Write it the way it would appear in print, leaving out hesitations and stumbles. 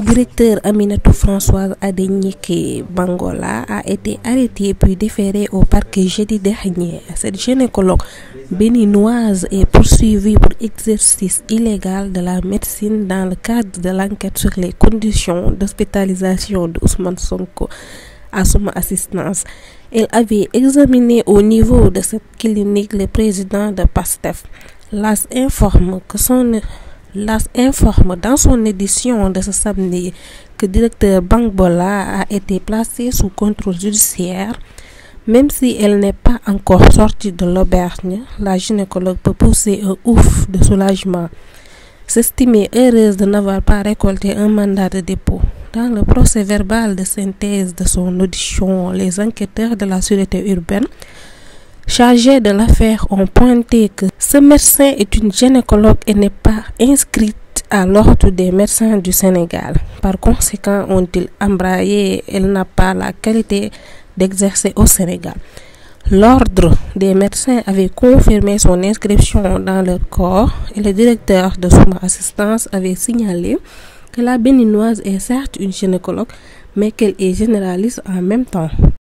Directeur Aminatou Françoise Adenyeke Bangola a été arrêtée puis déférée au parquet jeudi dernier. Cette gynécologue béninoise est poursuivie pour exercice illégal de la médecine dans le cadre de l'enquête sur les conditions d'hospitalisation de Ousmane Sonko à son assistance. Elle avait examiné au niveau de cette clinique le président de PASTEF. L'AS informe dans son édition de ce samedi que le directeur Bangola a été placé sous contrôle judiciaire. Même si elle n'est pas encore sortie de l'auberge, la gynécologue peut pousser un ouf de soulagement, s'estimer heureuse de n'avoir pas récolté un mandat de dépôt. Dans le procès verbal de synthèse de son audition, les enquêteurs de la sûreté urbaine chargés de l'affaire ont pointé que ce médecin est une gynécologue et n'est pas inscrite à l'ordre des médecins du Sénégal. Par conséquent, ont-ils embrayé, elle n'a pas la qualité d'exercer au Sénégal. L'ordre des médecins avait confirmé son inscription dans leur corps et le directeur de son assistance avait signalé que la béninoise est certes une gynécologue, mais qu'elle est généraliste en même temps.